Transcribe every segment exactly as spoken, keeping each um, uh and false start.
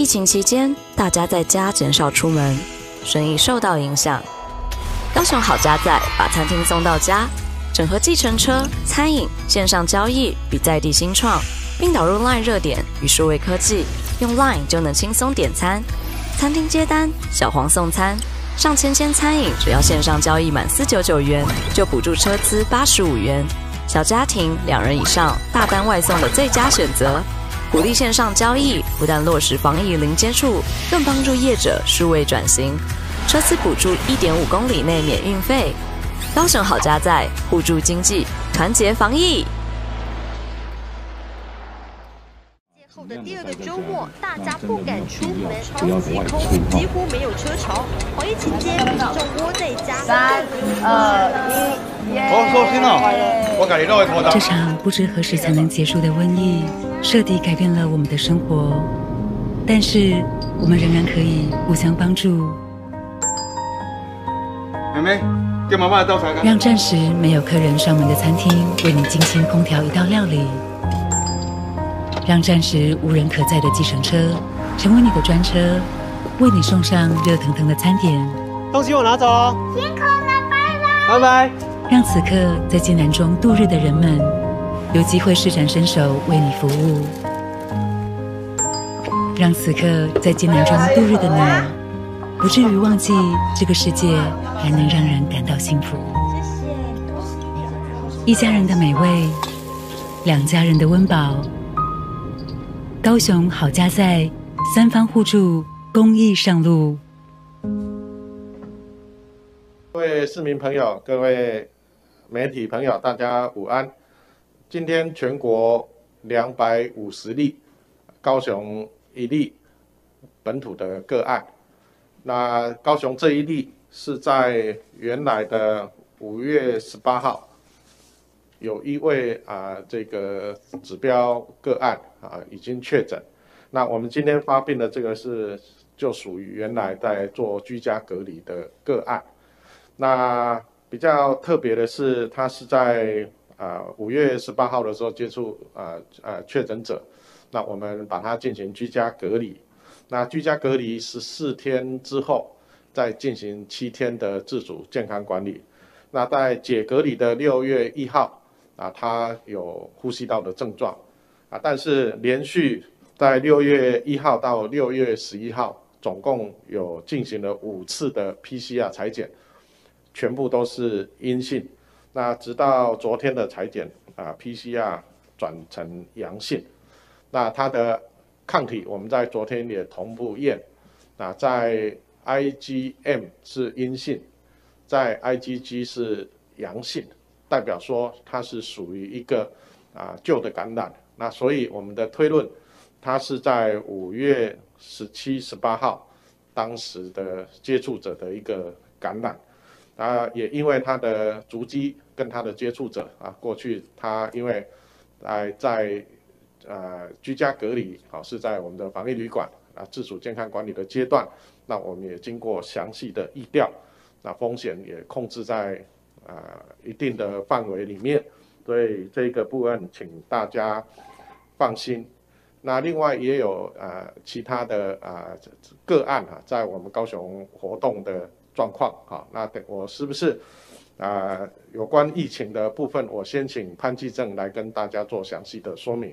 情期间，大家在家减少出门，生意受到影响。高雄好家在把餐厅送到家，整合计程车、餐饮、线上交易与在地新创，并导入 LINE 热点与数位科技，用 LINE 就能轻松点餐。餐厅接单，小黄送餐，上千间餐饮只要线上交易满四百九十九元，就补助车资八十五元。小家庭两人以上大单外送的最佳选择。鼓励线上交易，不但落实防疫零接触，更帮助业者数位转型。车资补助 一点五公里内免运费。高雄好家在，互助经济，团结防疫。 后的第二个周末，大家不敢出门，超级空，几乎没有车潮。防疫期间，民众窝在家。 三、二、一，耶！ 好收心哦！我感觉到会拖到。 这场不知何时才能结束的瘟疫，彻底改变了我们的生活，但是我们仍然可以互相帮助。 妹妹，叫妈妈倒茶。 让暂时没有客人上门的餐厅为你精心烹调一道料理。让暂时无人可载的计程车成为你的专车，为你送上热腾腾的餐点。 东西我拿走哦， 辛苦了，拜拜。 拜拜。 让此刻在艰难中度日的人们有机会施展身手为你服务。让此刻在艰难中度日的你不至于忘记这个世界还能让人感到幸福。 谢谢。 一家人的美味，两家人的温饱。高雄好家在，三方互助，公益上路。 各位市民朋友，各位媒体朋友，大家午安。今天全国两百五十例，高雄一例本土的个案。那高雄这一例是在原来的五月十八号。有一位啊、呃，这个指标个案啊已经确诊。那我们今天发病的这个是就属于原来在做居家隔离的个案。那比较特别的是，他是在啊五月十八号的时候接触啊呃确诊者，那我们把他进行居家隔离。那居家隔离十四天之后，再进行七天的自主健康管理。那在解隔离的六月一号。啊，他有呼吸道的症状，啊，但是连续在六月一号到六月十一号，总共有进行了五次的 P C R 采检，全部都是阴性。那直到昨天的采检啊 ，P C R 转成阳性。那他的抗体我们在昨天也同步验，那在 I G M 是阴性，在 I G G 是阳性。代表说它是属于一个啊旧的感染，那所以我们的推论，它是在五月十七、十八号当时的接触者的一个感染，啊也因为他的足迹跟他的接触者啊，过去他因为在在呃居家隔离啊是在我们的防疫旅馆啊自主健康管理的阶段，那我们也经过详细的疫调，那风险也控制在。啊、呃，一定的范围里面，所以这个部分请大家放心。那另外也有呃其他的啊、呃、个案啊，在我们高雄活动的状况啊，那等我是不是啊、呃、有关疫情的部分，我先请潘继正来跟大家做详细的说明。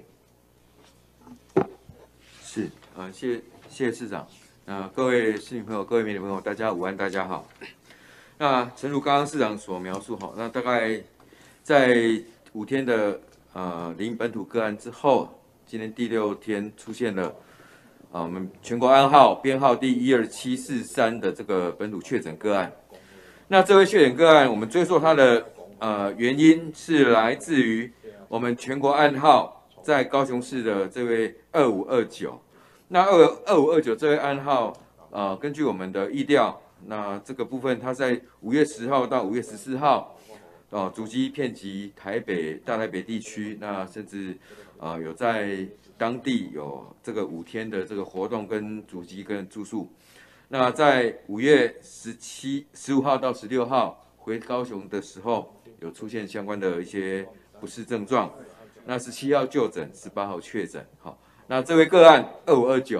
是啊，谢谢谢谢市长。呃，各位市民朋友、各位媒体朋友，大家午安，大家好。那诚如刚刚市长所描述，哈，那大概在五天的呃零本土个案之后，今天第六天出现了啊我们全国案号编号第一二七四三的这个本土确诊个案。那这位确诊个案，我们追溯它的呃原因是来自于我们全国案号在高雄市的这位二五二九。那二二五二九这位案号，呃，根据我们的疫调。那这个部分，它在五月十号到五月十四号，哦，足迹遍及台北、大台北地区，那甚至啊、呃、有在当地有这个五天的这个活动跟足迹跟住宿。那在五月十七、十五号到十六号回高雄的时候，有出现相关的一些不适症状。那十七号就诊，十八号确诊。好，那这位个案二五二九。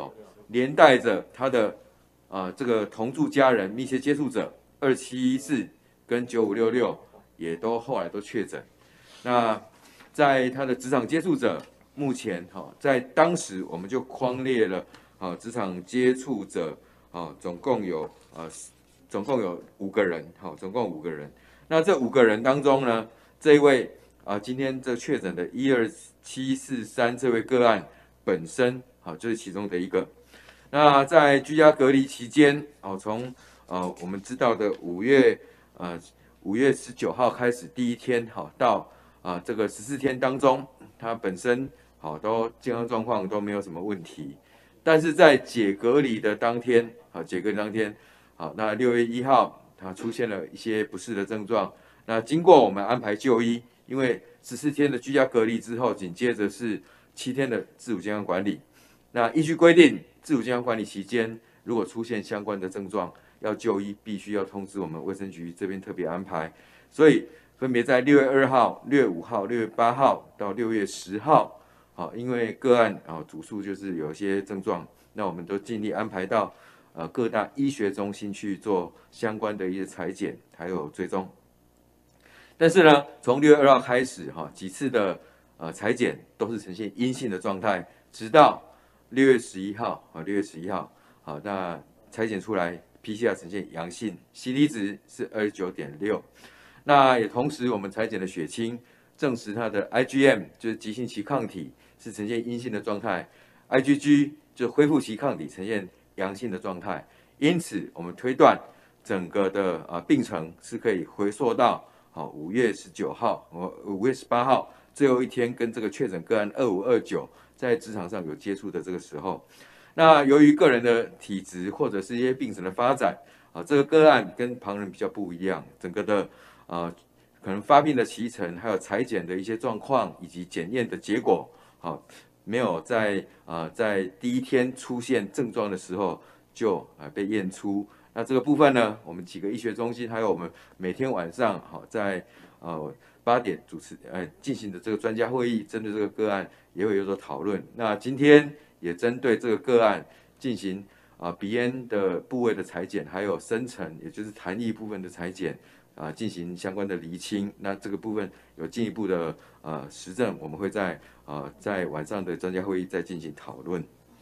连带着他的啊、呃、这个同住家人、密切接触者二七一四跟九五六六也都后来都确诊。那在他的职场接触者，目前哈、哦，在当时我们就匡列了啊职场接触者啊，总共有呃总共有五个人，好、哦，总共五个人。那这五个人当中呢，这一位啊，今天这确诊的一二七四三这位个案本身，好，就是其中的一个。那在居家隔离期间，哦，从呃我们知道的五月呃五月十九号开始第一天，好到啊这个十四天当中，他本身好都健康状况都没有什么问题。但是在解隔离的当天，好解隔离当天，好那六月一号。他出现了一些不适的症状，那经过我们安排就医，因为十四天的居家隔离之后，紧接着是七天的自主健康管理。那依据规定，自主健康管理期间，如果出现相关的症状要就医，必须要通知我们卫生局这边特别安排。所以分别在六月二号、六月五号、六月八号到六月十号，好，因为个案啊主诉就是有一些症状，那我们都尽力安排到。呃，各大医学中心去做相关的一些采检，还有追踪。但是呢，从六月二号开始，哈，几次的呃采检都是呈现阴性的状态，直到六月十一号，啊，六月十一号，好，那采检出来 P C R 呈现阳性 ，C T 值是二十九点六。那也同时，我们采检的血清证实它的 I G M 就是急性期抗体是呈现阴性的状态 ，I G G 就是恢复期抗体呈现阳性的状态，因此我们推断整个的啊、呃、病程是可以回溯到好五月十九号、五月十八号最后一天跟这个确诊个案二五二九在职场上有接触的这个时候。那由于个人的体质或者是一些病程的发展啊，这个个案跟旁人比较不一样，整个的啊、呃、可能发病的期程，还有采检的一些状况以及检验的结果，好。没有在啊、呃、在第一天出现症状的时候就啊、呃、被验出。那这个部分呢，我们几个医学中心还有我们每天晚上好、哦、在呃八点主持呃进行的这个专家会议，针对这个个案也会有所讨论。那今天也针对这个个案进行啊、呃、鼻咽的部位的采检，还有深层也就是痰液部分的采检。啊，进行相关的厘清，那这个部分有进一步的呃实证，我们会在呃在晚上的专家会议再进行讨论。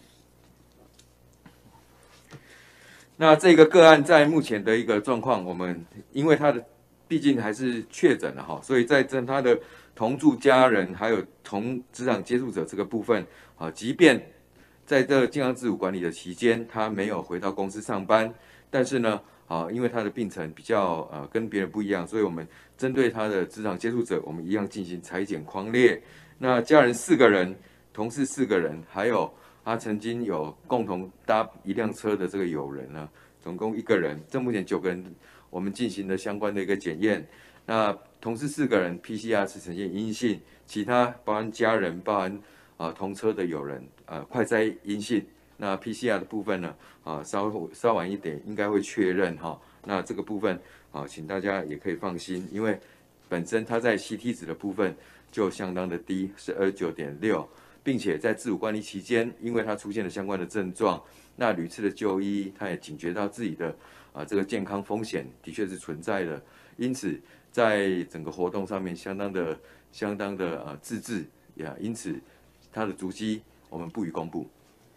那这个个案在目前的一个状况，我们因为他的毕竟还是确诊了哈，所以在跟他的同住家人还有同职场接触者这个部分，啊，即便在这健康自主管理的期间，他没有回到公司上班，但是呢。啊，因为他的病程比较呃跟别人不一样，所以我们针对他的职场接触者，我们一样进行采检匡列。那家人四个人，同事四个人，还有他曾经有共同搭一辆车的这个友人呢，总共一个人。这目前九个人，我们进行了相关的一个检验。那同事四个人 P C R 是呈现阴性，其他包含家人，包含啊、呃、同车的友人，呃快筛阴性。那 P C R 的部分呢，啊，稍稍晚一点应该会确认哈。那这个部分啊，请大家也可以放心，因为本身它在 C T 值的部分就相当的低，是二十九点六，并且在自主管理期间，因为它出现了相关的症状，那屡次的就医，他也警觉到自己的啊这个健康风险的确是存在的，因此在整个活动上面相当的相当的啊自制呀，因此他的足迹我们不予公布。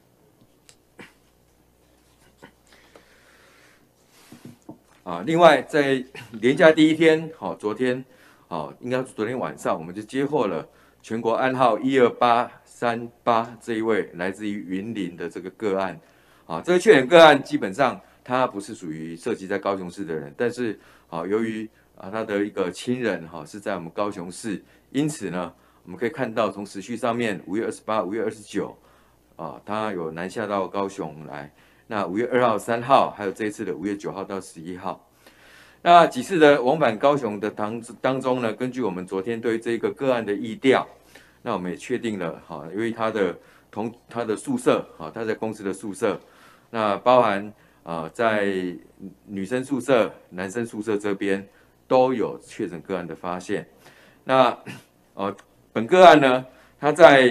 啊，另外在连假第一天，好、哦，昨天，好、哦，应该是昨天晚上，我们就接获了全国暗号一二八三八这一位来自于云林的这个个案，啊，这个确诊个案基本上他不是属于涉及在高雄市的人，但是啊，由于啊他的一个亲人哈、啊、是在我们高雄市，因此呢，我们可以看到从时序上面，五月二十八、五月二十九，啊，他有南下到高雄来。那五月二号、三号，还有这一次的五月九号到十一号，那几次的往返高雄的当当中呢，根据我们昨天对这个个案的疫调，那我们也确定了哈，因为他的同他的宿舍啊，他在公司的宿舍，那包含啊在女生宿舍、男生宿舍这边都有确诊个案的发现。那呃本个案呢，他在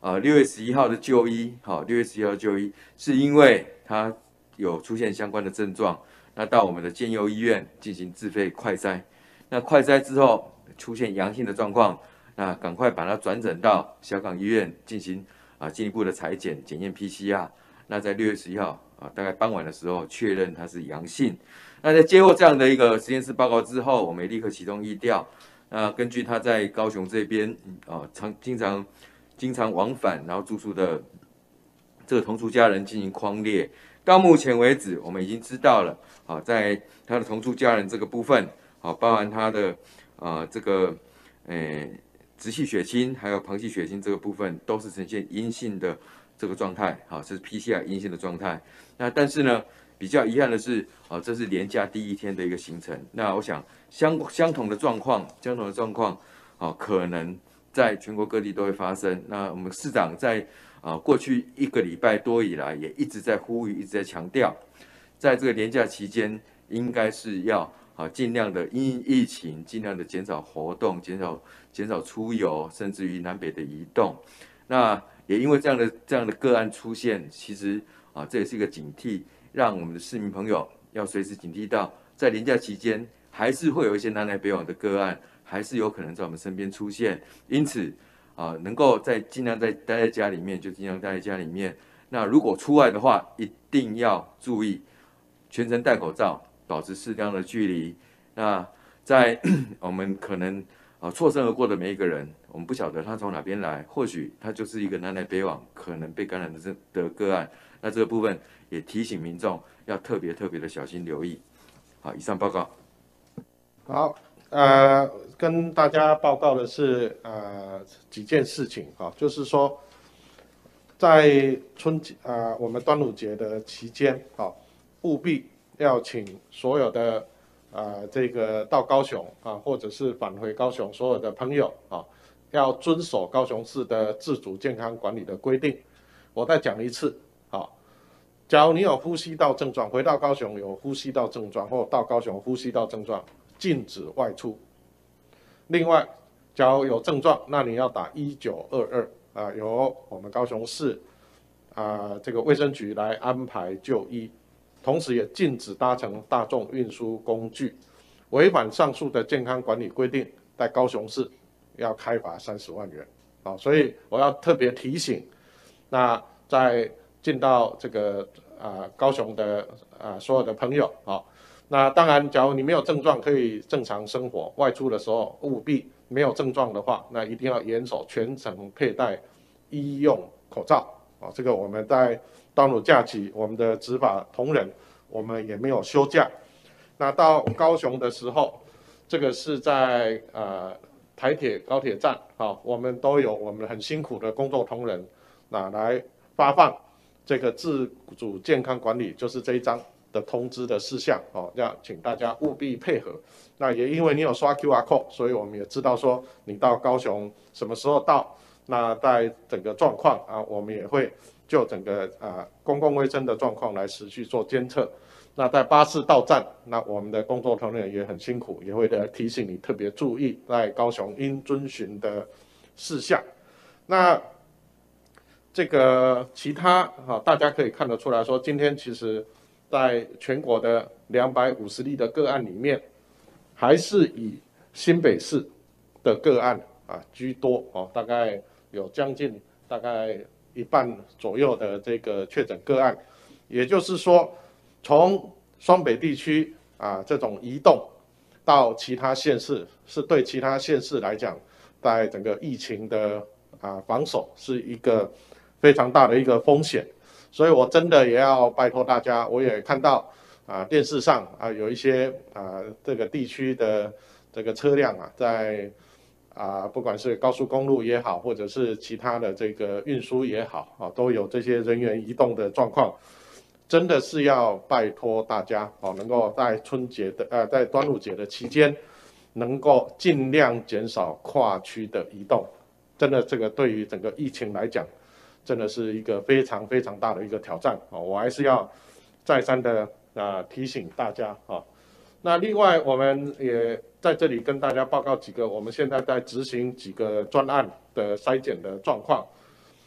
呃六月十一号的就医，好，六月十一号就医是因为他有出现相关的症状，那到我们的健佑医院进行自费快筛，那快筛之后出现阳性的状况，那赶快把它转诊到小港医院进行啊进一步的采检检验 P C R， 那在六月十一号啊大概傍晚的时候确认它是阳性，那在接获这样的一个实验室报告之后，我们也立刻启动疫调，那根据他在高雄这边啊常经常。经常往返，然后住宿的这个同住家人进行匡列。到目前为止，我们已经知道了，好，在他的同住家人这个部分，好，包含他的呃这个呃直系血亲还有旁系血亲这个部分，都是呈现阴性的这个状态，好，是 P C R 阴性的状态。那但是呢，比较遗憾的是，啊，这是连假第一天的一个行程。那我想相相同的状况，相同的状况，啊，可能。在全国各地都会发生。那我们市长在啊、呃、过去一个礼拜多以来，也一直在呼吁，一直在强调，在这个连假期间，应该是要啊尽量的因疫情，尽量的减少活动，减少减少出游，甚至于南北的移动。那也因为这样的这样的个案出现，其实啊这也是一个警惕，让我们的市民朋友要随时警惕到，在连假期间还是会有一些南来北往的个案。还是有可能在我们身边出现，因此啊、呃，能够在尽量在待在家里面，就尽量待在家里面。那如果出外的话，一定要注意全程戴口罩，保持适当的距离。那在我们可能啊错身而过的每一个人，我们不晓得他从哪边来，或许他就是一个南来北往可能被感染的这的个案。那这个部分也提醒民众要特别特别的小心留意。好，以上报告。 好。呃，跟大家报告的是呃几件事情啊，就是说，在春节啊、呃、我们端午节的期间啊，务必要请所有的啊、呃、这个到高雄啊或者是返回高雄所有的朋友啊，要遵守高雄市的自主健康管理的规定。我再讲一次啊，假如你有呼吸道症状，回到高雄有呼吸道症状，或到高雄呼吸道症状。禁止外出。另外，假如有症状，那你要打一九二二啊，由我们高雄市啊这个卫生局来安排就医。同时，也禁止搭乘大众运输工具。违反上述的健康管理规定，在高雄市要开罚三十万元。啊，所以我要特别提醒，那在进到这个啊高雄的啊所有的朋友啊。那当然，假如你没有症状，可以正常生活。外出的时候，务必没有症状的话，那一定要严守全程佩戴医用口罩啊。这个我们在端午假期，我们的执法同仁，我们也没有休假。那到高雄的时候，这个是在呃台铁高铁站啊，我们都有我们很辛苦的工作同仁，那来发放这个自主健康管理，就是这一张。的通知的事项哦，要请大家务必配合。那也因为你有刷 Q R code， 所以我们也知道说你到高雄什么时候到。那在整个状况啊，我们也会就整个啊公共卫生的状况来持续做监测。那在巴士到站，那我们的工作同仁也很辛苦，也会来提醒你特别注意在高雄应遵循的事项。那这个其他啊，大家可以看得出来说，今天其实。在全国的两百五十例的个案里面，还是以新北市的个案啊居多哦，大概有将近大概一半左右的这个确诊个案，也就是说，从双北地区啊这种移动到其他县市，是对其他县市来讲，在整个疫情的啊防守是一个非常大的一个风险。所以我真的也要拜托大家，我也看到啊电视上啊有一些啊这个地区的这个车辆啊，在啊不管是高速公路也好，或者是其他的这个运输也好啊，都有这些人员移动的状况，真的是要拜托大家哦，能够在春节的呃在端午节的期间，能够尽量减少跨区的移动，真的这个对于整个疫情来讲。真的是一个非常非常大的一个挑战啊！我还是要再三的啊提醒大家啊。那另外，我们也在这里跟大家报告几个我们现在在执行几个专案的筛检的状况。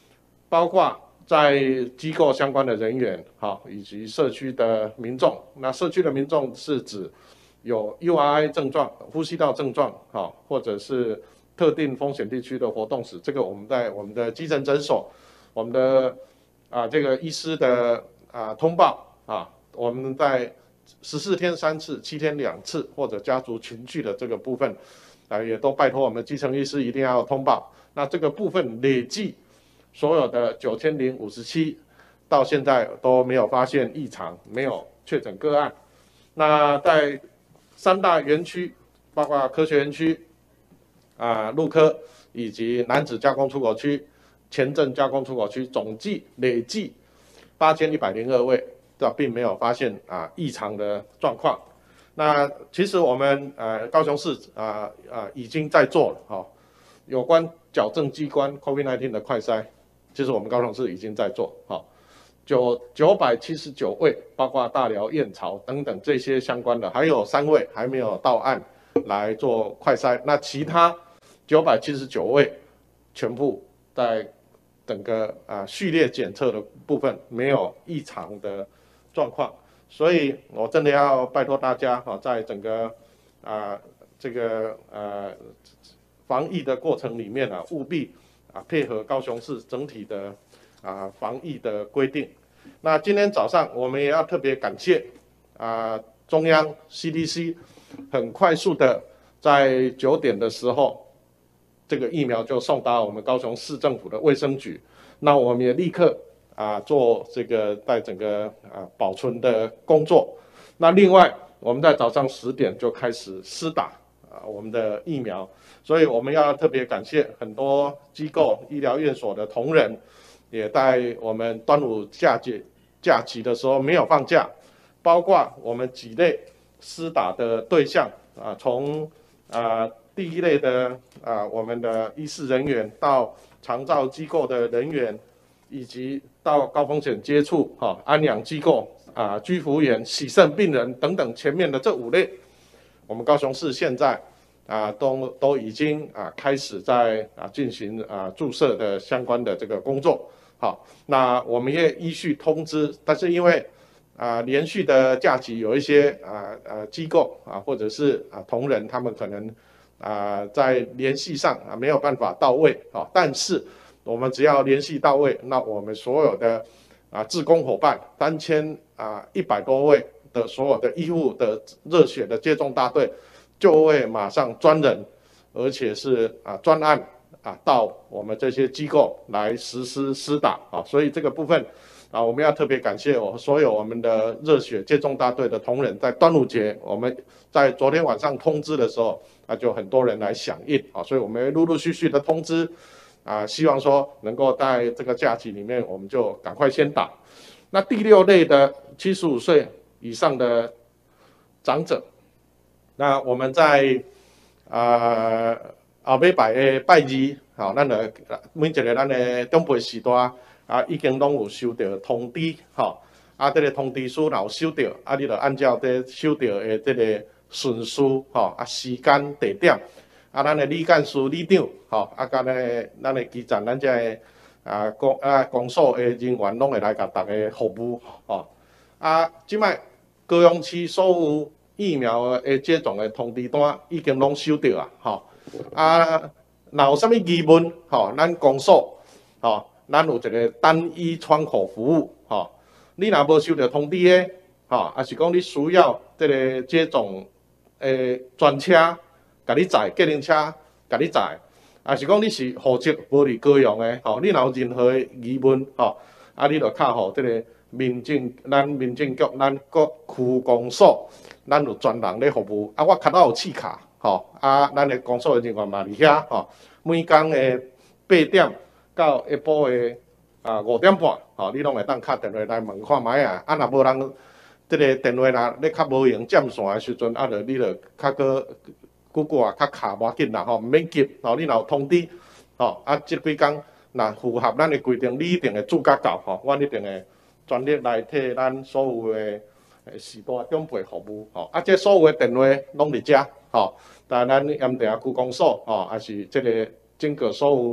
包括在机构相关的人员，好，以及社区的民众。那社区的民众是指有 U R I 症状、呼吸道症状，好，或者是特定风险地区的活动史，这个我们在我们的基层诊所，我们的啊这个医师的啊通报啊，我们在十四天三次、七天两次，或者家族群聚的这个部分，啊也都拜托我们基层医师一定要通报。那这个部分累计所有的九千零五十七，到现在都没有发现异常，没有确诊个案。那在三大园区，包括科学园区、啊陆科以及楠梓加工出口区、前镇加工出口区，总计累计八千一百零二位，这并没有发现啊异常的状况。那其实我们呃高雄市啊啊已经在做了哈、哦，有关矫正机关 COVID 十九 的快筛，其实我们高雄市已经在做哈。哦九九百七十九位，包括大寮、燕巢等等这些相关的，还有三位还没有到案来做快筛。那其他九百七十九位全部在整个啊序列检测的部分没有异常的状况，所以我真的要拜托大家哈，在整个啊这个呃防疫的过程里面啊，务必啊配合高雄市整体的。啊，防疫的规定。那今天早上我们也要特别感谢啊，中央 C D C 很快速的在九点的时候，这个疫苗就送达我们高雄市政府的卫生局。那我们也立刻啊做这个在整个啊保存的工作。那另外我们在早上十点就开始施打啊我们的疫苗，所以我们要特别感谢很多机构、医疗院所的同仁。也在我们端午假期假期的时候没有放假，包括我们几类施打的对象啊，从啊第一类的啊我们的医事人员到长照机构的人员，以及到高风险接触哈、啊、安养机构啊居服员、洗肾病人等等前面的这五类，我们高雄市现在啊都都已经啊开始在啊进行啊注射的相关的这个工作。好，那我们也依序通知，但是因为啊、呃、连续的假期有一些啊呃，呃机构啊或者是啊同仁他们可能啊、呃、在联系上啊没有办法到位啊，但是我们只要联系到位，那我们所有的啊志工伙伴三千啊一百多位的所有的医务的热血的接种大队就会马上专人，而且是啊专案。啊，到我们这些机构来实施施打啊，所以这个部分啊，我们要特别感谢我所有我们的热血接种大队的同仁，在端午节，我们在昨天晚上通知的时候，啊，就很多人来响应啊，所以我们陆陆续续的通知啊，希望说能够在这个假期里面，我们就赶快先打。那第六类的七十五岁以上的长者，那我们在啊。后尾拜的拜二，吼，咱就每一个咱的长辈时代啊，已经拢有收到通知，吼，啊，这个通知书若有收到，啊，你就按照这收到的这个顺序，吼，啊，时间地点，啊，咱的李干事、李长，吼，啊，甲咱的咱的基站，咱这个啊公啊公所的人员拢会来甲大家服务，吼，啊，即摆高雄市所有疫苗的接种的通知单已经拢收到啊，吼。啊，若有啥物疑问，吼、哦，咱公所，吼、哦，咱有一个单一窗口服务，吼、哦，你若无收到通知的，吼、哦，也是讲你需要这个接种诶专车，甲你载，计程车甲你载，也是讲你是户籍无伫高雄的，吼、哦，你若有任何的疑问，吼、哦，啊，你就敲互这个民政，咱民政局，咱各区公所，咱有专人咧服务，啊，我卡到有试卡。吼、哦、啊，咱的工作人员嘛伫遐吼，每工的八点到下晡的啊五点半，吼、哦，你拢会当敲电话来问看卖啊。啊，若无人即、这个电话若咧较无用占线的时阵，啊，就你就较个久久啊较卡无要紧啦，吼，毋免急，吼，你若有通知，吼，啊，即几工若符合咱的规定，你一定会注甲到，吼，我一定会全力来替咱所有的时代长辈服务，吼，啊，即所有的电话拢伫遮，吼。但咱盐埕区公所吼，也是这个整个所有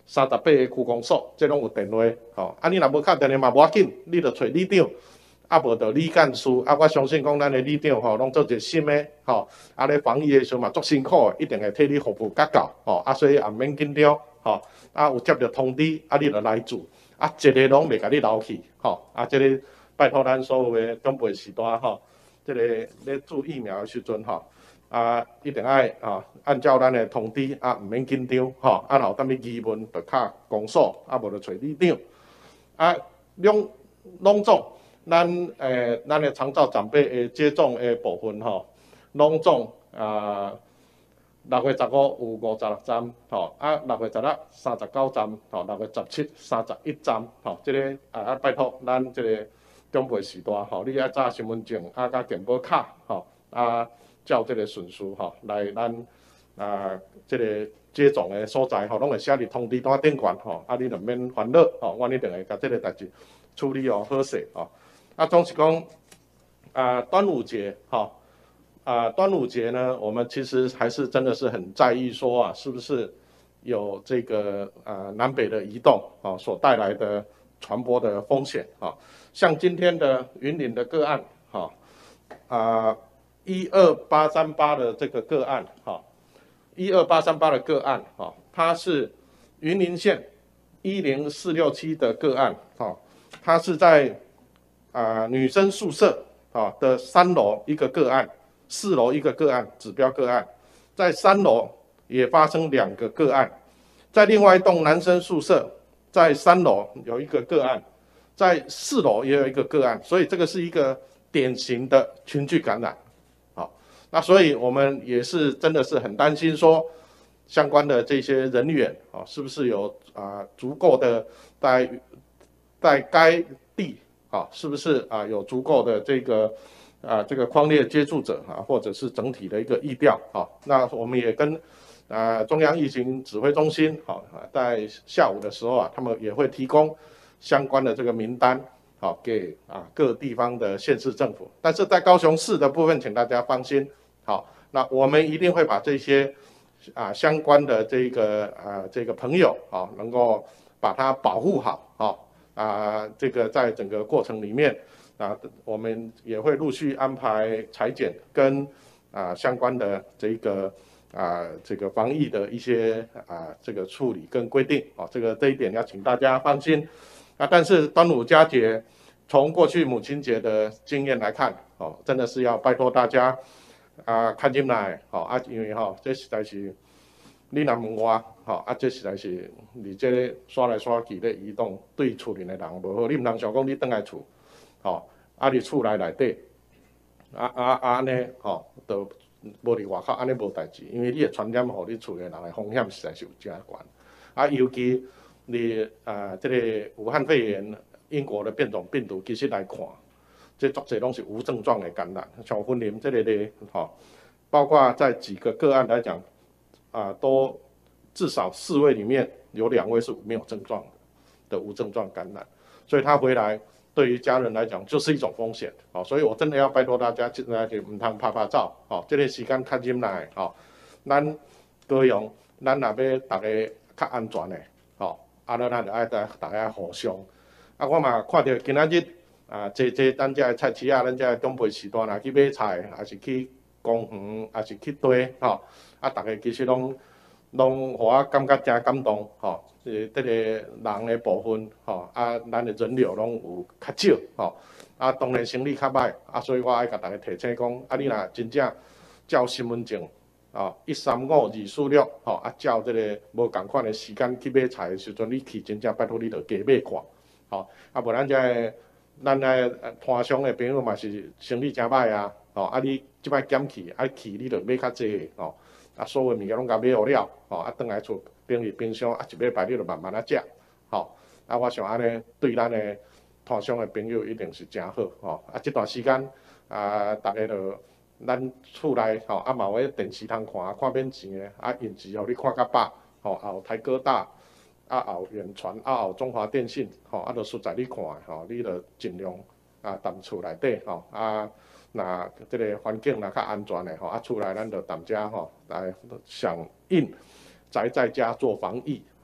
三十八个区公所，这拢有电话，吼、啊，你若无敲电话嘛无要紧，你着找里长，啊无着里干事，啊，我相信讲咱的里长吼，拢做一个心的，吼，啊咧防疫的时候嘛足辛苦的，一定会替你服务较到，吼，啊所以也毋免紧张，吼，啊有接到通知，啊你着来做，啊一个拢袂甲你留去，吼，啊这个拜托咱所有的长辈时代，吼，这个咧做疫苗的时阵，吼。啊，一定爱啊，按照咱的通知啊，毋免紧张吼。啊，有当你疑问，就敲公所，啊，无就找里长。啊，拢拢总，咱诶，咱的长照长辈的接种的部分吼，拢总啊，六月十五有五十六站，吼，啊，六月十六三十九站，吼，六月十七三十一站，吼，即、这个啊啊，拜托咱即个长辈时代吼，你爱查身份证啊，甲健保卡，吼啊。照这个顺序吼，来咱啊，这个接种的所在吼，拢会写伫通知单顶悬吼，啊，你就免烦恼吼，我一定会甲这个代志处理哦好势吼。啊，总是讲啊，端午节吼，啊，端午节呢，我们其实还是真的是很在意说啊，是不是有这个啊南北的移动啊所带来的传播的风险啊，像今天的云林的个案哈啊。一二八三八的这个个案，哈，一二八三八的个案，哈，它是云林县一零四六七的个案，哈，它是在啊、呃、女生宿舍啊的三楼一个个案，四楼一个个案，指标个案，在三楼也发生两个个案，在另外一栋男生宿舍，在三楼有一个个案，在四楼也有一个个案，所以这个是一个典型的群聚感染。那所以我们也是真的是很担心说，相关的这些人员啊，是不是有啊足够的在在该地啊，是不是啊有足够的这个啊这个匡列接触者啊，或者是整体的一个疫调啊？那我们也跟啊中央疫情指挥中心啊，在下午的时候啊，他们也会提供相关的这个名单。好，给啊各地方的县市政府，但是在高雄市的部分，请大家放心。好，那我们一定会把这些啊相关的这个啊这个朋友啊，能够把它保护好。好啊，这个在整个过程里面啊，我们也会陆续安排裁剪跟啊相关的这个啊这个防疫的一些啊这个处理跟规定。啊，这个这一点要请大家放心。啊，但是端午佳节，从过去母亲节的经验来看，哦，真的是要拜托大家啊，看进来，哦啊，因为吼、哦，这实在是你若问我，吼、哦、啊，这实在是你这个刷来刷去咧移动，对厝里的人无好，你唔通想讲你倒来厝，吼、哦，啊，你厝内内底，啊啊啊安尼，吼、哦，都无伫外口安尼无代志，因为你的传染互你厝的人的风险实在是有真悬，啊，尤其。你啊，这个武汉肺炎英国的变种病毒，其实来看，这作者拢是无症状的感染。像芬林这类的，哈，包括在几个个案来讲，啊，都至少四位里面有两位是没有症状的的无症状感染，所以他回来对于家人来讲就是一种风险。好，所以我真的要拜托大家，现在就唔通拍拍照，好，这个时间较忍耐，好，咱高雄，咱若要大家较安全的，好。啊，咱就爱大大家互相。啊，我嘛看到今仔日啊，坐坐咱遮个菜市啊，咱遮个长辈时代若去买菜，还是去公园，还是去堆，吼，啊，大家其实拢拢，互我感觉真感动，吼。呃，这个人的部分，吼，啊，咱的人流拢有较少，吼。啊，当然生理较歹，啊，所以我爱甲大家提醒讲，啊，你若真正照身份证。哦，一三五二四六，吼啊，照这个无共款的时间去买菜的时阵，你去真正拜托你着加买看，吼啊，无咱这咱诶摊商的朋友嘛是生意真歹啊，吼啊，你即摆减去，啊去你着买较济吼，啊，所有物件拢甲买好了，吼啊，转来厝冰入冰箱，啊，一礼拜你着慢慢啊食，吼啊，我想安尼对咱的摊商的朋友一定是真好，吼啊，这段时间啊，大家着。咱厝内吼啊，嘛有迄电视通看，看免钱的，啊，影集互你看较饱，吼，也有台哥大，啊，也有远传，啊，也有中华电信，吼，啊，都实在你看的，吼，你着尽量啊，踮厝内底，吼，啊，若即个环境若较安全的，吼，啊，厝内咱着踮遮吼来响应，宅在家做防疫，吼。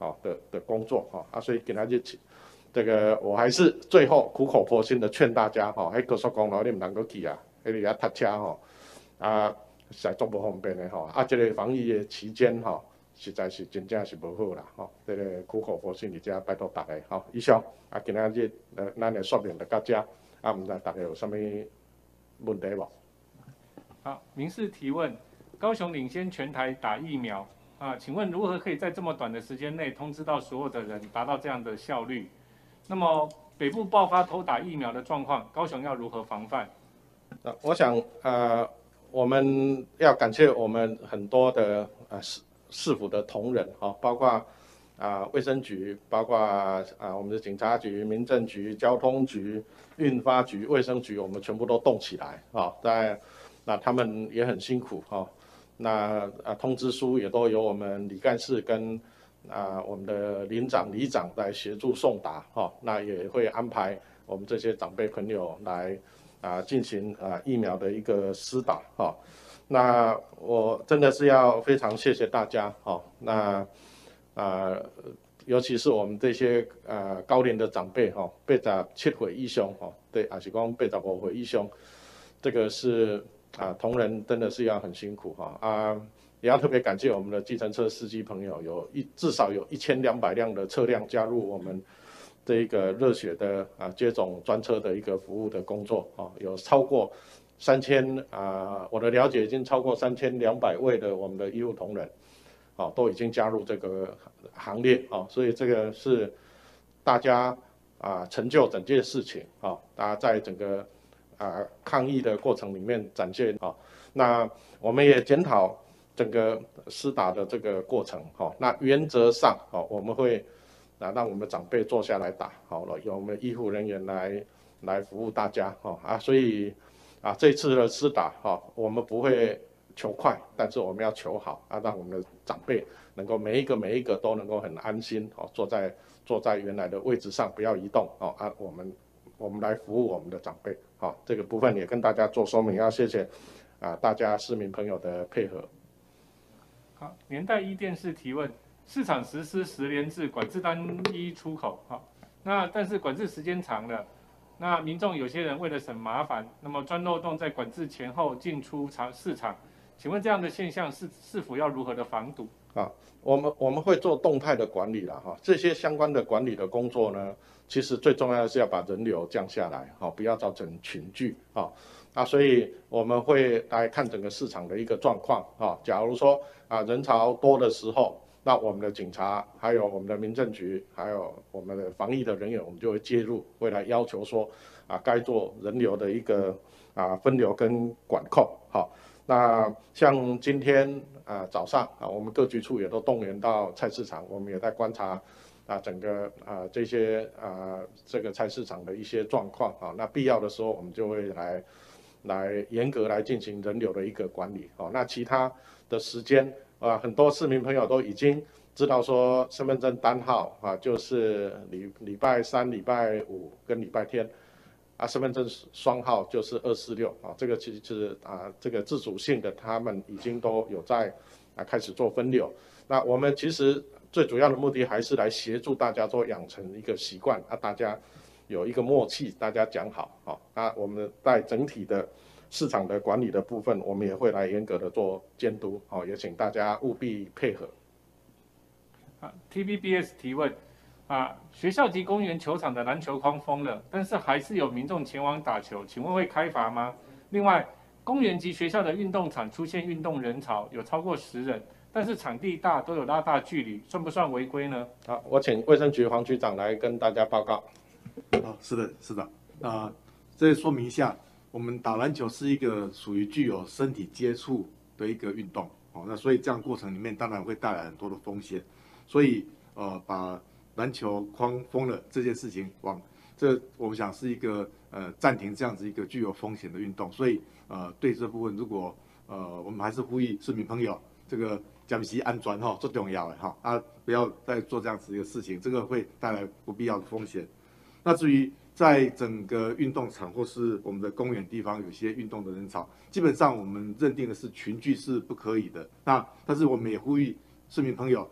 好的的工作哈啊，所以给他日这个我还是最后苦口婆心的劝大家哈，喺高速公路你唔能够去啊，喺你遐塞车吼啊，实在足不方便的吼啊，这个防疫的期间吼，实在是真正是无好啦吼，这个苦口婆心而且拜托大家吼，以上啊今仔日呃咱的说明就到这，啊唔知大家有啥物问题无？ 好，民事提问：高雄领先全台打疫苗啊，请问如何可以在这么短的时间内通知到所有的人，达到这样的效率？那么北部爆发偷打疫苗的状况，高雄要如何防范？ 呃，我想呃，我们要感谢我们很多的呃市市府的同仁哈、哦，包括啊、呃、卫生局，包括啊、呃、我们的警察局、民政局、交通局、运发局、卫生局，我们全部都动起来啊、哦，在那他们也很辛苦哈、哦，那啊通知书也都由我们李干事跟。啊，我们的领长、里长来协助送达，哈、哦，那也会安排我们这些长辈朋友来啊进行啊疫苗的一个施打，哈、哦，那我真的是要非常谢谢大家，哈、哦，那啊，尤其是我们这些呃高龄的长辈，哈、哦，八十七岁以上，哈、哦，对，还是讲八十五岁以上，这个是啊同仁真的是要很辛苦，哈、哦、啊。也要特别感谢我们的计程车司机朋友，有一至少有一千两百辆的车辆加入我们这一个热血的啊接种专车的一个服务的工作啊，有超过三千啊，我的了解已经超过三千两百位的我们的医务同仁，啊都已经加入这个行列啊，所以这个是大家啊成就整件事情啊，大家在整个啊抗疫的过程里面展现啊，那我们也检讨。整个施打的这个过程，哈，那原则上，哈，我们会啊让我们长辈坐下来打，好了，由我们医护人员来来服务大家，哈啊，所以啊这次的施打，哈，我们不会求快，但是我们要求好，啊，让我们的长辈能够每一个每一个都能够很安心，哦，坐在坐在原来的位置上，不要移动，哦啊，我们我们来服务我们的长辈，好，这个部分也跟大家做说明，要谢谢啊大家市民朋友的配合。 好，年代一电视提问：市场实施十连制，管制单一出口，好，那但是管制时间长了，那民众有些人为了省麻烦，那么钻漏洞在管制前后进出场市场，请问这样的现象是是否要如何的防堵？ 啊，我们我们会做动态的管理了哈，这些相关的管理的工作呢，其实最重要的是要把人流降下来，哈，不要造成群聚啊。啊，所以我们会来看整个市场的一个状况啊。假如说啊人潮多的时候，那我们的警察、还有我们的民政局、还有我们的防疫的人员，我们就会介入，会来要求说啊该做人流的一个啊分流跟管控。好，那像今天啊早上啊，我们各局处也都动员到菜市场，我们也在观察啊整个啊这些啊这个菜市场的一些状况啊。那必要的时候，我们就会来。来严格来进行人流的一个管理，哦，那其他的时间啊，很多市民朋友都已经知道说身份证单号啊，就是礼礼拜三、礼拜五跟礼拜天，啊，身份证双号就是二四六啊，这个其实是啊这个自主性的，他们已经都有在啊开始做分流。那我们其实最主要的目的还是来协助大家做养成一个习惯啊，大家。有一个默契，大家讲好，好，那我们在整体的市场的管理的部分，我们也会来严格的做监督，好，也请大家务必配合。 啊 ，T V B S 提问，啊，学校及公园球场的篮球框封了，但是还是有民众前往打球，请问会开罚吗？另外，公园及学校的运动场出现运动人潮，有超过十人，但是场地大，都有拉大距离，算不算违规呢？ 好，我请卫生局黄局长来跟大家报告。 哦，是的，是的，啊、呃，这说明一下，我们打篮球是一个属于具有身体接触的一个运动，哦，那所以这样过程里面当然会带来很多的风险，所以呃，把篮球框封了这件事情，往这我们想是一个呃暂停这样子一个具有风险的运动，所以呃对这部分如果呃我们还是呼吁市民朋友，这个讲息安全哈，最重要的哈啊，不要再做这样子一个事情，这个会带来不必要的风险。那至于在整个运动场或是我们的公园地方有些运动的人潮，基本上我们认定的是群聚是不可以的。那但是我们也呼吁市民朋友，那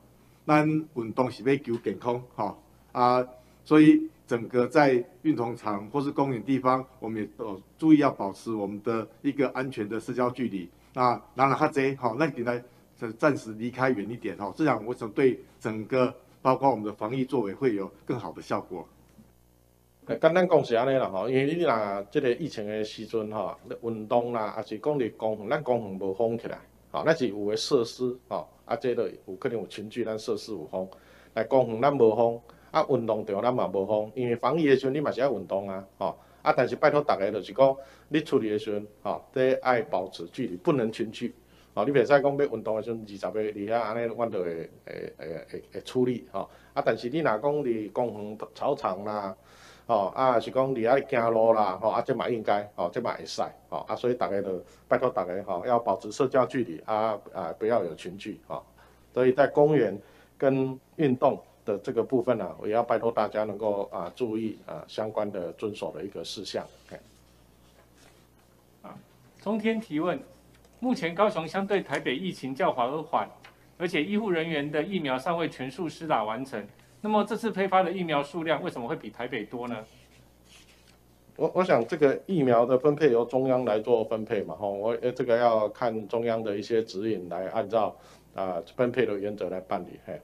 咱运动是要求健康，哈啊，所以整个在运动场或是公园地方，我们也都注意要保持我们的一个安全的社交距离。那当然较济，好，那给来暂时离开远一点，哈，这样我想对整个包括我们的防疫作为会有更好的效果。 简单讲是安尼啦吼，因为你若即个疫情的时阵吼，运动啦，也是讲你公园，咱公园无封起来，吼，咱是有个设施吼，啊，这个有可能有群聚，咱设施有封。来公园咱无封，啊，运动场咱嘛无封，因为防疫的时阵你嘛是爱运动啊，吼，啊，但是拜托大家就是讲，你出去的时阵，吼，得爱保持距离，不能群聚。哦，你袂使讲要运动的时阵，二十个伫遐安尼，阮就会会会会会处理吼。啊，但是你若讲伫公园操场啦，吼啊，是讲伫遐行路啦，吼啊，这嘛应该，吼，这嘛会使，吼啊，所以大家就拜托大家吼，要保持社交距离啊啊，不要有群聚吼。所以在公园跟运动的这个部分呢、啊，我也要拜托大家能够啊注意啊相关的遵守的一个事项。 啊，中天提问。目前高雄相对台北疫情较和缓，而且医护人员的疫苗尚未全数施打完成。那么这次配发的疫苗数量为什么会比台北多呢？ 我我想这个疫苗的分配由中央来做分配嘛，吼，我这个要看中央的一些指引来按照啊、呃、分配的原则来办理。嘿。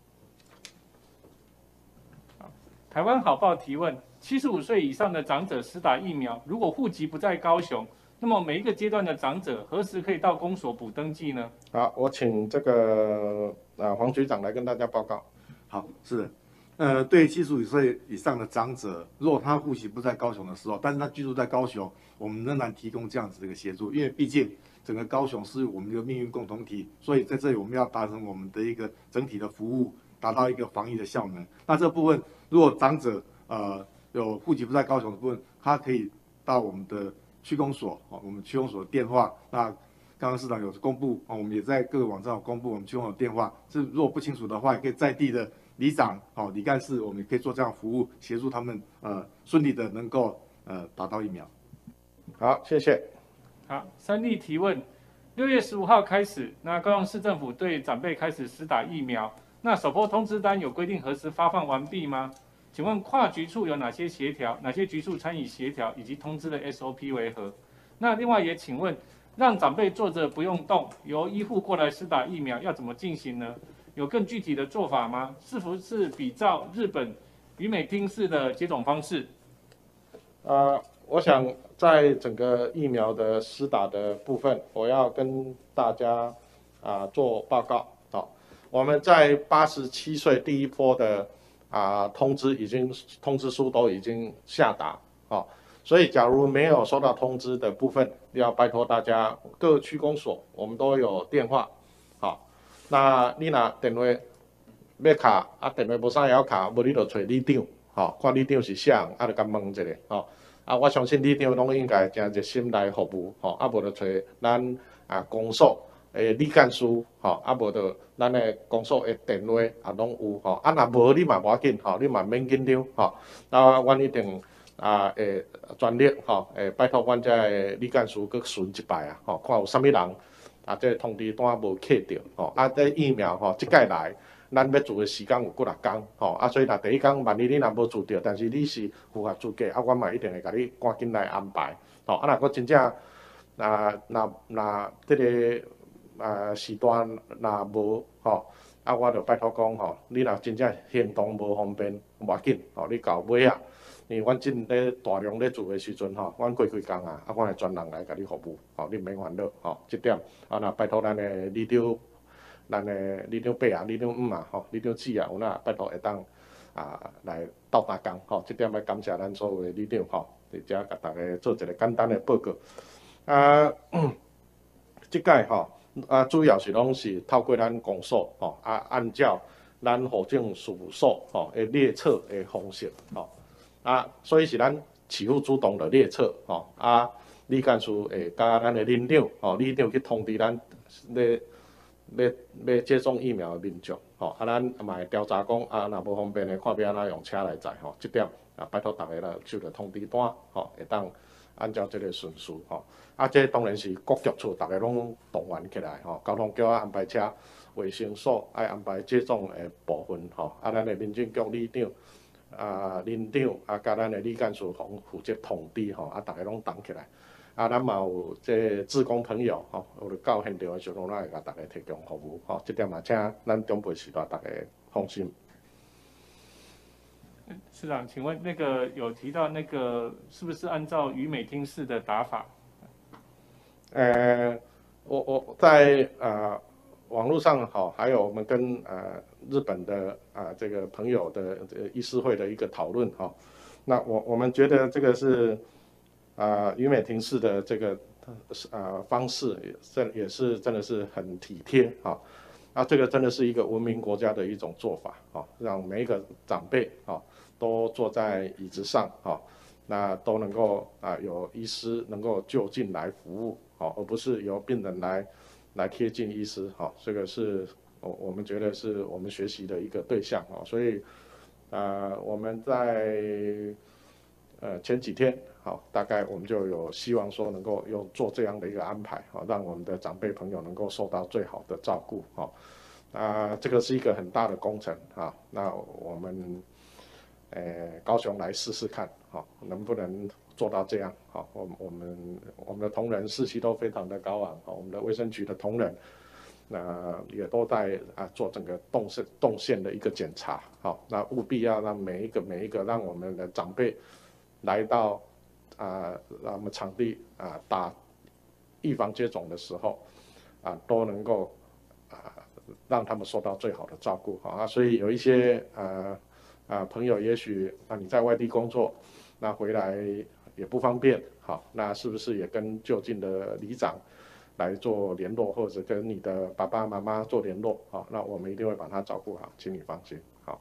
台湾好报提问：七十五岁以上的长者施打疫苗，如果户籍不在高雄，那么每一个阶段的长者何时可以到公所补登记呢？ 好，我请这个啊黄局长来跟大家报告。 好，是的，呃，对七十五岁以上的长者，如果他户籍不在高雄的时候，但是他居住在高雄，我们仍然提供这样子的一个协助，因为毕竟整个高雄是我们一个命运共同体，所以在这里我们要达成我们的一个整体的服务，达到一个防疫的效能。那这部分，如果长者呃有户籍不在高雄的部分，他可以到我们的区公所，哦，我们区公所的电话，那刚刚市长有公布，哦，我们也在各个网站有公布我们区公所的电话。是如果不清楚的话，也可以在地的里长，哦，里干事，我们也可以做这样的服务，协助他们呃顺利的能够呃打到疫苗。 好，谢谢。 好，三立提问：六月十五号开始，那高雄市政府对长辈开始施打疫苗，那首波通知单有规定何时发放完毕吗？请问跨局处有哪些协调？哪些局处参与协调？以及通知的 S O P 为何？那另外也请问，让长辈坐着不用动，由医护过来施打疫苗要怎么进行呢？有更具体的做法吗？是否是比照日本与美町式的接种方式？ 呃，我想在整个疫苗的施打的部分，我要跟大家啊、呃、做报告。好、哦，我们在八十七岁第一波的。啊，通知已经通知书都已经下达，哦，所以假如没有收到通知的部分，要拜托大家各区公所我们都有电话，好、哦，那你若电话要卡，啊电话无啥要卡，无你就找里长，吼、哦，看里长是啥，啊就甲问一下，吼、哦，啊我相信里长拢应该真热心来服务，吼、哦，啊无就找咱啊公所。诶，李干事，吼，啊无就咱诶公所诶电话也拢有，吼，啊若无你嘛无要紧，吼，你嘛免紧张，吼，啊，阮一定啊会全力，吼，会拜托阮遮诶李干事去巡一摆啊，吼，看有啥物人啊，这通知单无摕着，吼，啊，这疫苗吼，即届来，咱要做诶时间有几若工，吼，啊，所以若第一工万一你若无做着，但是你是符合资格，啊，阮嘛一定会甲你赶紧来安排，吼，啊，若佫真正，若若若即个。啊，时段若无吼，啊，我就拜托讲吼，你若真正行动无方便，无要紧吼，你到尾啊，因为阮真咧大量咧做诶时阵吼，阮过几工啊，啊，阮会专人来甲你服务，吼，你毋免烦恼吼，即点啊，若拜托咱诶里长，咱诶里长伯啊、里长姆啊、吼、里长姊啊，有哪拜托会当啊来斗打工吼，即点要感谢咱所有诶里长吼，伫遮甲大家做一个简单诶报告啊，即届吼。啊，主要是拢是透过咱公所吼，啊，按照咱户政事务所吼诶列册诶方式吼，啊，所以是咱市府主动的列册吼，啊，李干事会甲咱诶领长吼，领长去通知咱咧咧要接种疫苗诶民众吼，啊，咱嘛会调查讲啊，若无方便诶，看要安怎用车来载吼，即点啊，拜托大家啦，收着通知单吼，会当按照即个顺序吼。啊，这当然是各局处大家拢动员起来吼，交通局啊安排车， 卫生所爱安排接种的部分吼，啊，咱的民政局里长。啊，林长啊，甲咱的李干事房负责通知吼，啊，大家拢动起来。啊，咱嘛有这志工朋友吼，有到现场的时候，咱会甲大家提供服务吼，这点嘛，请咱中部时代大家放心。 市长，请问那个有提到那个是不是按照于美厅式的打法？ 呃，我我在啊。网络上好，还有我们跟呃日本的啊、呃、这个朋友的这个医师会的一个讨论哈，那我我们觉得这个是啊于美庭式的这个啊、呃、方式也这也是真的是很体贴啊，那这个真的是一个文明国家的一种做法啊，让每一个长辈啊都坐在椅子上啊，那都能够啊有医师能够就近来服务啊，而不是由病人来。来贴近医师，哈，这个是我我们觉得是我们学习的一个对象，哈，所以，呃，我们在呃前几天，好，大概我们就有希望说能够用做这样的一个安排，哈，让我们的长辈朋友能够受到最好的照顾，哈，啊，这个是一个很大的工程，啊，那我们，呃，高雄来试试看，哈，能不能做到这样，好，我我们我们的同仁士气都非常的高昂，好，我们的卫生局的同仁，那、呃、也都在啊做整个动线动线的一个检查，好，那务必要让每一个每一个让我们的长辈来到啊让我们场地啊打预防接种的时候，啊都能够啊让他们受到最好的照顾，好啊，所以有一些啊啊朋友也许啊你在外地工作，那回来。也不方便，好，那是不是也跟就近的里长来做联络，或者跟你的爸爸妈妈做联络，好，那我们一定会把他照顾好，请你放心，好。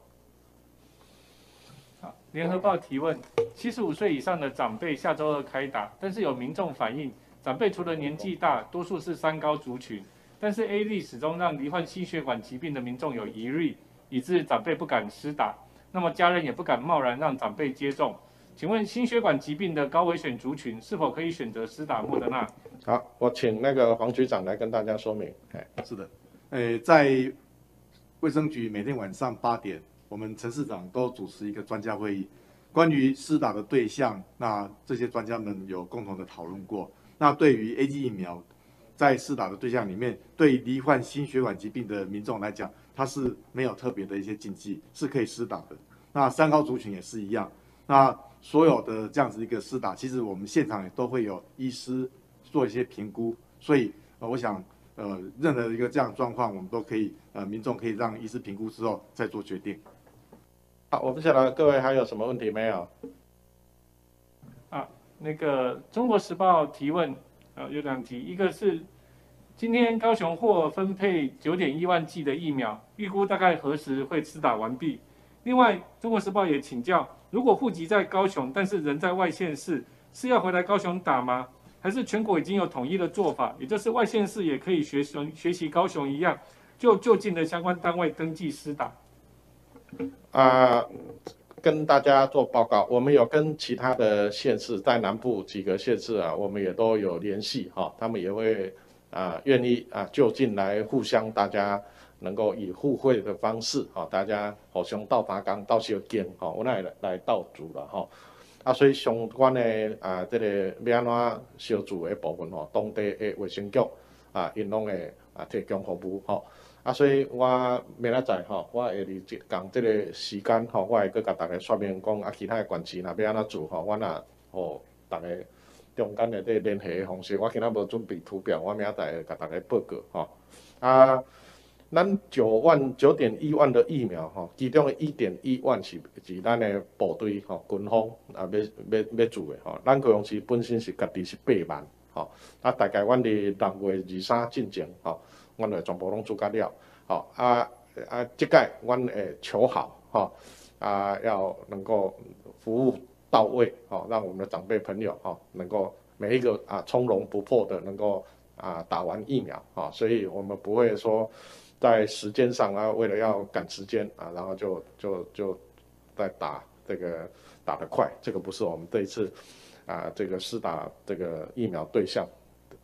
好，联合报提问：七十五岁以上的长辈下周二开打，但是有民众反映，长辈除了年纪大，多数是三高族群，但是 A Z 始终让罹患心血管疾病的民众有疑虑，以致长辈不敢施打，那么家人也不敢贸然让长辈接种。请问心血管疾病的高危险族群是否可以选择施打莫德纳？ 好，我请那个黄局长来跟大家说明。 是的，呃，在卫生局每天晚上八点，我们陈市长都主持一个专家会议，关于施打的对象，那这些专家们有共同的讨论过。那对于 A Z 疫苗，在施打的对象里面，对罹患心血管疾病的民众来讲，它是没有特别的一些禁忌，是可以施打的。那三高族群也是一样。那所有的这样子一个施打，其实我们现场也都会有医师做一些评估，所以呃，我想呃，任何一个这样的状况，我们都可以呃，民众可以让医师评估之后再做决定。 好，我不晓得各位还有什么问题没有？ 啊，那个《中国时报》提问，呃，有两题，一个是今天高雄获分配九点一万剂的疫苗，预估大概何时会施打完毕？另外，《中国时报》也请教，如果户籍在高雄，但是人在外县市，是要回来高雄打吗？还是全国已经有统一的做法，也就是外县市也可以学习学习高雄一样，就就近的相关单位登记施打？ 啊、呃，跟大家做报告，我们有跟其他的县市，在南部几个县市啊，我们也都有联系哈、哦，他们也会啊愿意啊就近来互相大家。能够以互惠的方式，哈，大家互相斗打工、斗相见，哈，我来来斗助啦，哈。啊，所以相关的啊，这个要安怎小助的部分，吼，当地的卫生局啊，因拢会啊提供服务，吼。啊，所以我明仔载，吼，我会伫即讲这个时间，吼，我会搁甲大家说明讲啊，其他的县市若要安怎做，吼，我若互大家中间的这联系的方式，我今仔无准备图表，我明仔载会甲大家报告，吼。啊。咱九万九点一万的疫苗吼，其中的一点一万是是咱的部队吼，军方啊要要要做的吼。咱高雄市本身是家己是八万吼，啊大概阮伫六月二三进前吼，阮就全部拢做甲了吼。啊啊，即届阮会求好吼，啊要能够服务到位吼，让我们的长辈朋友吼能够每一个啊从容不迫的能够啊打完疫苗啊，所以我们不会说。在时间上啊，为了要赶时间啊，然后就就就在打这个打得快，这个不是我们这一次啊这个施打这个疫苗对象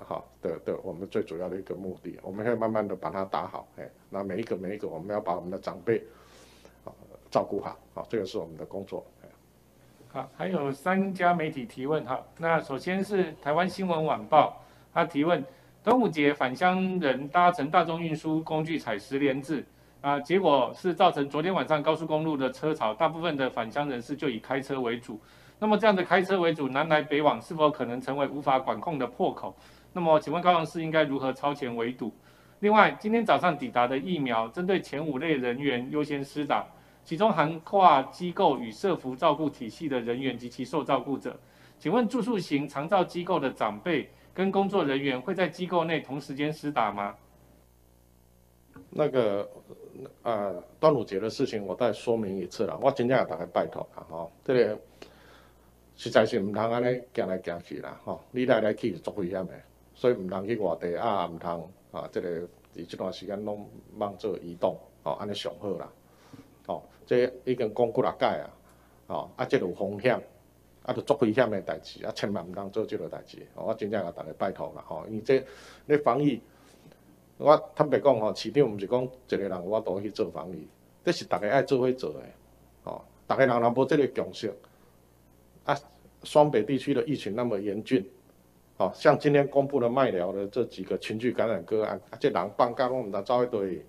好的的我们最主要的一个目的，我们会慢慢的把它打好，哎，那每一个每一个我们要把我们的长辈啊照顾好，好，这个是我们的工作。 好，还有三家媒体提问哈。那首先是台湾新闻晚报，他提问：端午节返乡人搭乘大众运输工具采实联制啊，结果是造成昨天晚上高速公路的车潮，大部分的返乡人士就以开车为主。那么这样的开车为主，南来北往是否可能成为无法管控的破口？那么请问高雄市应该如何超前围堵？另外，今天早上抵达的疫苗，针对前五类人员优先施打。其中涵跨机构与社福照顾体系的人员及其受照顾者。请问住宿型长照机构的长辈跟工作人员会在机构内同时间施打吗？ 那个呃，端午节的事情我再说明一次啦，我真正要大家拜托啦吼，这个实在是唔通安尼行来行去啦吼，你来来去足危险的，所以唔通去外地啊，唔通啊，这个伫这段时间拢忙做移动，吼，安尼上好啦。哦，这已经讲几啊届啊，哦，啊，这有风险，啊，就足危险的代志，啊，千万唔当做这个代志。哦，我真正甲大家拜托啦，吼，因为这咧防疫，我坦白讲吼，市长毋是讲一个人我都去做防疫，这是大家爱做伙做的，哦，大家人若无这个共识，啊，双北地区的疫情那么严峻，哦，像今天公布的麦寮的这几个群聚感染个案，啊，这人放假拢毋知走一堆。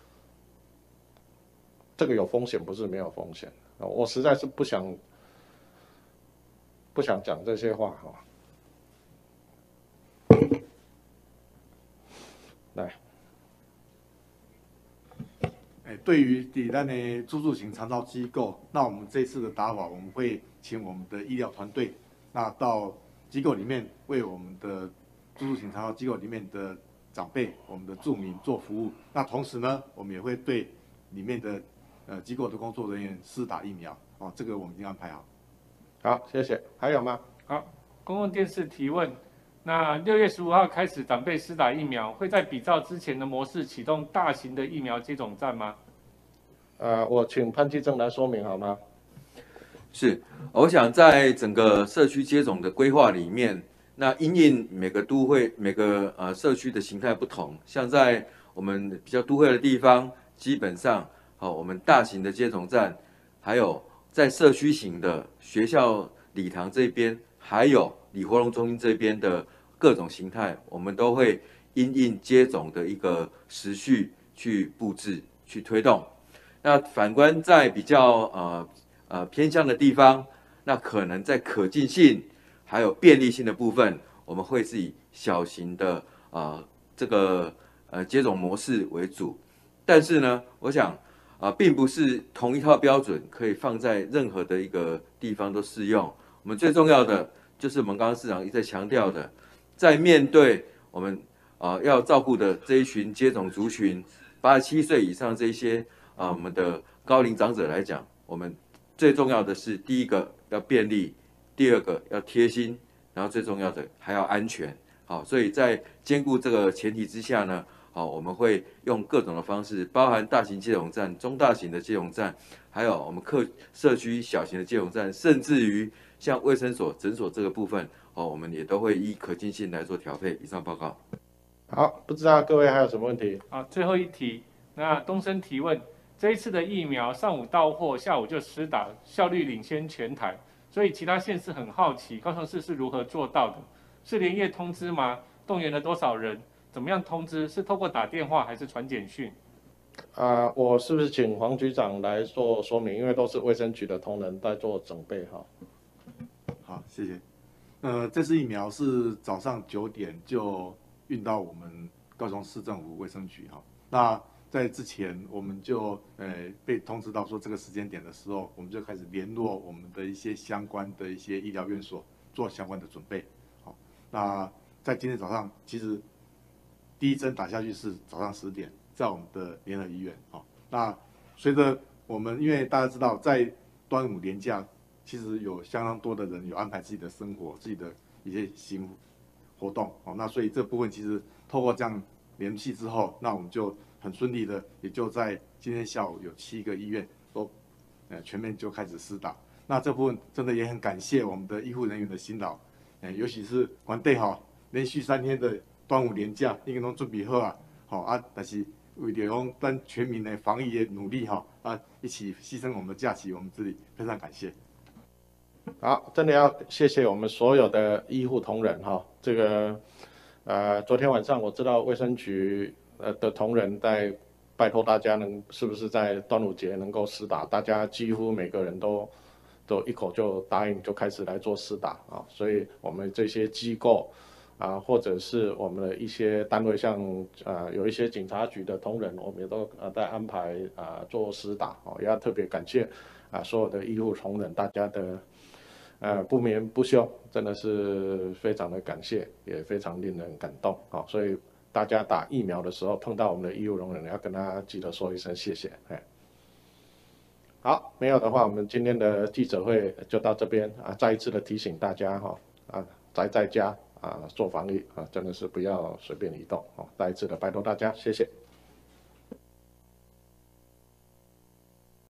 这个有风险，不是没有风险。我实在是不想不想讲这些话哈。来， 哎，对于底单的住宿型长照机构，那我们这次的打法，我们会请我们的医疗团队，那到机构里面为我们的住宿型长照机构里面的长辈、我们的住民做服务。那同时呢，我们也会对里面的呃，机构的工作人员施打疫苗哦，这个我们已经安排好。 好，谢谢。还有吗？ 好，公共电视提问。那六月十五号开始长辈施打疫苗，会在比照之前的模式启动大型的疫苗接种站吗？ 呃，我请潘基正来说明好吗？ 是，我想在整个社区接种的规划里面，那因应每个都会、每个呃社区的形态不同，像在我们比较都会的地方，基本上。好，我们大型的接种站，还有在社区型的学校礼堂这边，还有里活动中心这边的各种形态，我们都会因应接种的一个时序去布置、去推动。那反观在比较呃呃偏向的地方，那可能在可进性还有便利性的部分，我们会是以小型的呃这个呃接种模式为主。但是呢，我想。啊，并不是同一套标准可以放在任何的一个地方都适用。我们最重要的就是我们刚刚市长一直在强调的，在面对我们啊要照顾的这一群接种族群，八十七岁以上这些啊我们的高龄长者来讲，我们最重要的是第一个要便利，第二个要贴心，然后最重要的还要安全。好，所以在兼顾这个前提之下呢。好，我们会用各种的方式，包含大型接种站、中大型的接种站，还有我们客社区小型的接种站，甚至于像卫生所、诊所这个部分，哦，我们也都会依可进性来做调配。以上报告。 好，不知道各位还有什么问题？ 好，最后一题，那东升提问：这一次的疫苗上午到货，下午就施打，效率领先全台，所以其他县市很好奇，高雄市是如何做到的？是连夜通知吗？动员了多少人？怎么样通知？是透过打电话还是传简讯？ 啊、呃，我是不是请黄局长来做说明？因为都是卫生局的同仁在做准备哈。 好，谢谢。呃，这支疫苗是早上九点就运到我们高雄市政府卫生局哈。那在之前，我们就呃被通知到说这个时间点的时候，我们就开始联络我们的一些相关的一些医疗院所做相关的准备。好，那在今天早上，其实。第一针打下去是早上十点，在我们的联合医院。好，那随着我们，因为大家知道，在端午连假，其实有相当多的人有安排自己的生活、自己的一些行活动。哦，那所以这部分其实透过这样联系之后，那我们就很顺利的，也就在今天下午有七个医院都呃全面就开始施打。那这部分真的也很感谢我们的医护人员的辛劳，呃，尤其是团队哈。 连续三天的端午连假，已经拢准备好啊，好、哦、啊，但是为了讲咱全民的防疫的努力哈、哦、啊，一起牺牲我们的假期，我们这里非常感谢。 好，真的要谢谢我们所有的医护同仁哈，这个呃，昨天晚上我知道卫生局呃的同仁在拜托大家能是不是在端午节能够施打，大家几乎每个人都都一口就答应，就开始来做施打啊，所以我们这些机构啊，或者是我们的一些单位，像啊有一些警察局的同仁，我们也都呃在安排啊做施打哦，也要特别感谢啊所有的医护同仁，大家的。呃，不眠不休，真的是非常的感谢，也非常令人感动啊、哦！所以大家打疫苗的时候碰到我们的医护同仁，要跟他记得说一声谢谢。哎，好，没有的话，我们今天的记者会就到这边啊！再一次的提醒大家哈啊，宅在家啊做防疫啊，真的是不要随便移动哦！再一次的拜托大家，谢谢。